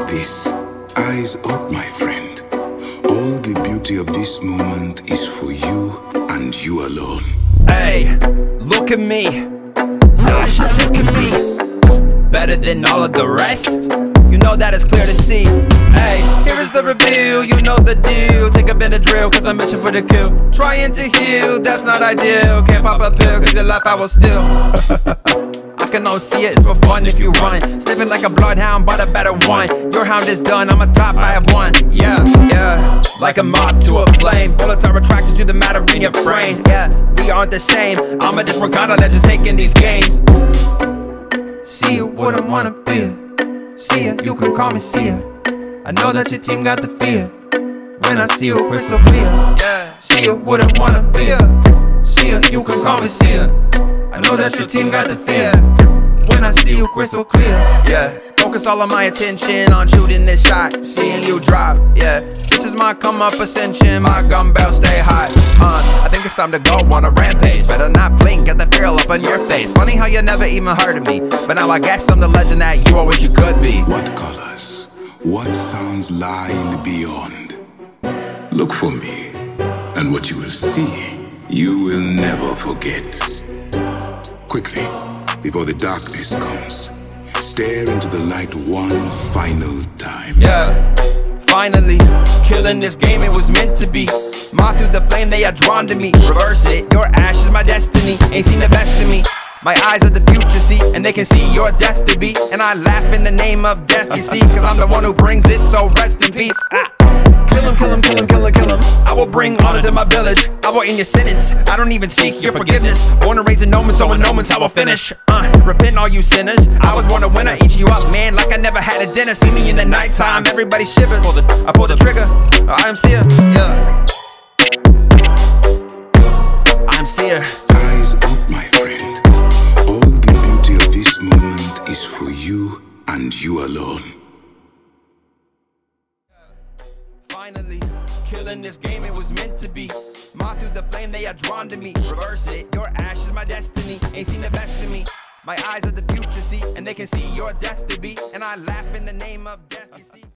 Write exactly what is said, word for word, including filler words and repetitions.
is this? Eyes up, my friend. All the beauty of this moment is for you and you alone. Hey, look at me. Now you should look at me. Better than all of the rest. You know that it's clear to see. Hey, here is the reveal, you know the deal. Take a Benadryl, cause I'm itching for the kill. Trying to heal, that's not ideal. Can't pop a pill, cause your life I will steal. I can all see it, it's more fun if you run. Sniffing like a bloodhound, but a better one. Your hound is done, I'm a top, I have won. Yeah, yeah, like a moth to a flame. Bullets are attracted to the matter in your brain. Yeah, we aren't the same, I'm a different kind of legend taking these games. See you wouldn't wanna be. See ya, you can call me see ya. I know that your team got the fear. When I see you crystal clear. Yeah. See ya, wouldn't wanna be ya. See ya, you can call me see ya. I know that your team got the fear. When I see you crystal clear. Yeah. Focus all of my attention on shooting this shot, seeing you drop. Yeah. This is my come up ascension. My gun belt stay hot. Uh, I think it's time to go on a rampage. Better not blink at the fear up on your face. Funny how you never even heard of me, but now I guess I'm the legend that you always you could be. What colors? What sounds lie in the beyond? Look for me, and what you will see, you will never forget. Quickly, before the darkness comes, stare into the light one final time. Yeah, finally, killing this game, it was meant to be. Moth through the flame, they are drawn to me. Reverse it, your ash is my destiny. Ain't seen the best of me. My eyes are the future, see, and they can see your death to be. And I laugh in the name of death, you see, cause I'm the one who brings it, so rest in peace. Ah. Kill him, kill him, kill him, kill him, kill him. I will bring honor to my village. I will end your sentence. I don't even seek your forgiveness. Born and raised in no man's, so in no man's I will finish. Uh, repent all you sinners. I was born a winner, eat you up, man, like I never had a dinner. See me in the nighttime, everybody shivers. Pull the, I pull the trigger. Uh, I am seer, yeah. I am seer. Eyes up, my friend. All the beauty of this moment is for you and you alone. Finally, killing this game, it was meant to be. Moth through the flame, they are drawn to me. Reverse it, your ash is my destiny. Ain't seen the best of me. My eyes are the future, see, and they can see your death to be. And I laugh in the name of death, you see.